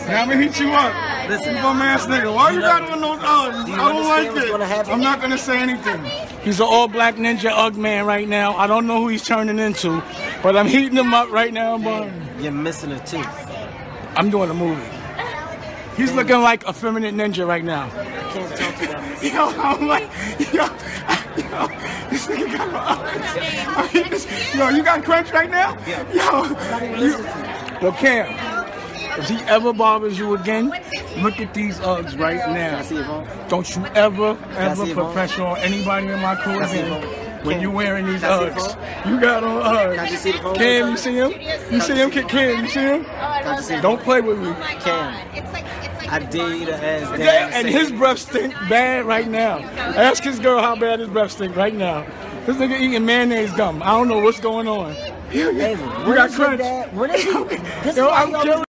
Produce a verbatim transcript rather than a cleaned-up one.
Now I'm gonna hit you up. Listen, bum ass nigga. Why you, you got on those Uggs? Do I don't like it. Gonna I'm not gonna say anything. He's an all black ninja Ugg man right now. I don't know who he's turning into, but I'm heating him up right now, boy. You're missing a tooth. I'm doing a movie. He's Damn. looking like a feminine ninja right now. I can't talk to that. Yo, I'm like, yo, yo, this nigga got I mean, this, yo, you got crunch right now? Yeah. Yo, you, yo, Cam, if he ever bothers you again, look at these Uggs right now. Don't you ever, ever put pressure on anybody in my crew again. When you wearing these Uggs, you got on Uggs. Cam, you see him? You see him? Cam, you see him? Don't play with me. Cam, I dare you to ask Dad. Yeah, and his breath stink bad right now. Ask his girl how bad his breath stink right now. This nigga eating mayonnaise gum. I don't know what's going on. Hey, you got crunch. What is he? This Yo, is I'm